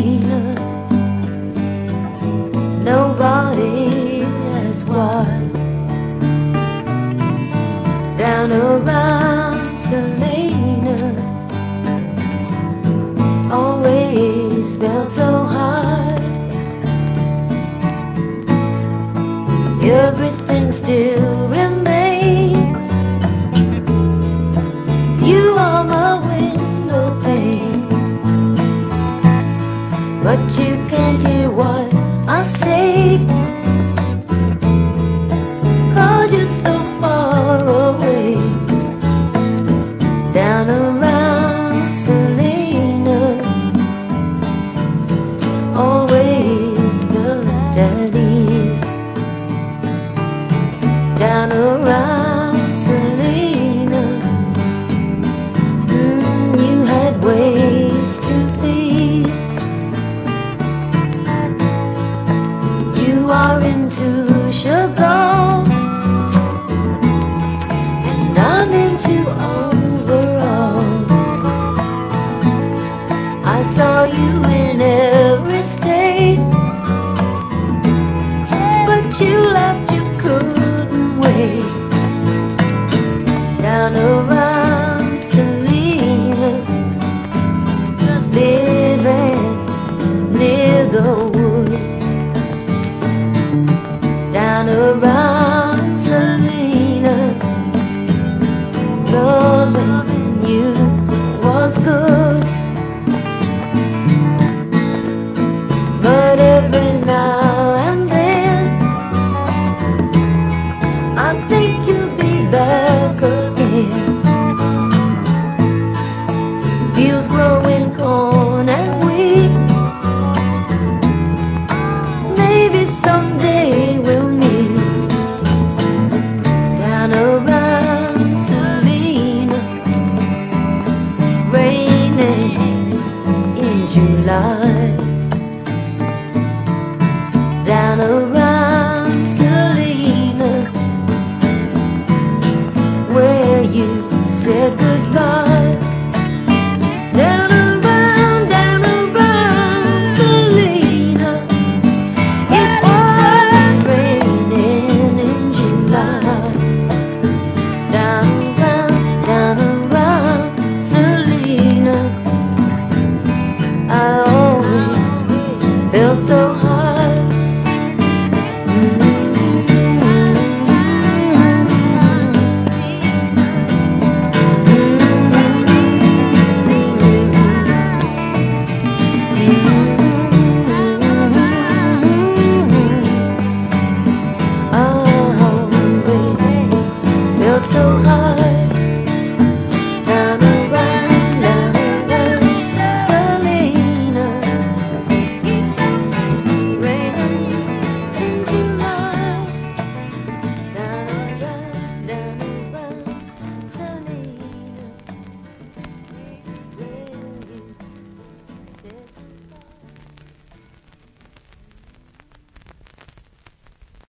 Salinas. Nobody asks why. Down around Salinas, always felt so high. Everything still remains. You are my window pane, but you can't hear what I say, 'cause you're so far away. Down around Salinas, always felt at ease. Down around Salinas, you had ways to please. You are into sugar, and I'm into overalls. I saw you in every state, but you left, you couldn't wait. Down around Salinas, just living near the woods. Down around Salinas, loving you was good, but every now and then I think you'll be back again. Fields growing corn and wheat, maybe someday we'll meet. Down around Salinas, raining in July.